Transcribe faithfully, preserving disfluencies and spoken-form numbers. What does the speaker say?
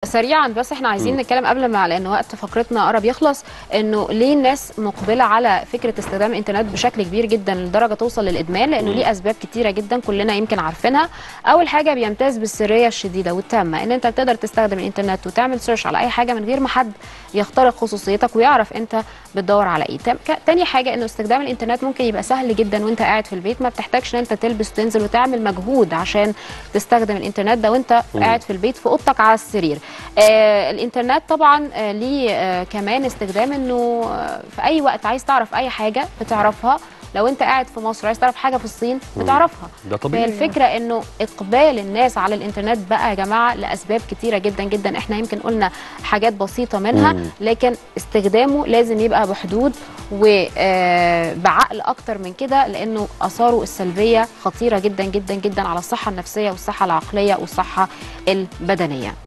سريعا بس احنا عايزين م. نتكلم قبل ما، لان وقت فقرتنا قرب يخلص، انه ليه الناس مقبله على فكره استخدام الانترنت بشكل كبير جدا لدرجه توصل للادمان، لانه م. ليه اسباب كتيره جدا كلنا يمكن عارفينها. اول حاجه بيمتاز بالسريه الشديده والتامه، ان انت تقدر تستخدم الانترنت وتعمل سيرش على اي حاجه من غير ما حد يخترق خصوصيتك ويعرف انت بتدور على ايه. تاني حاجه انه استخدام الانترنت ممكن يبقى سهل جدا وانت قاعد في البيت، ما بتحتاجش ان انت تلبس وتنزل وتعمل مجهود عشان تستخدم الانترنت ده وانت م. قاعد في البيت في اوضتك على السرير. آه الانترنت طبعا آه ليه آه كمان استخدام انه آه في اي وقت عايز تعرف اي حاجه بتعرفها. لو انت قاعد في مصر عايز تعرف حاجه في الصين بتعرفها. ده طبيعي. الفكره انه اقبال الناس على الانترنت بقى يا جماعه لاسباب كتيره جدا جدا، احنا يمكن قلنا حاجات بسيطه منها، مم. لكن استخدامه لازم يبقى بحدود وبعقل اكتر من كده، لانه اثاره السلبيه خطيره جدا جدا جدا على الصحه النفسيه والصحه العقليه والصحه البدنيه.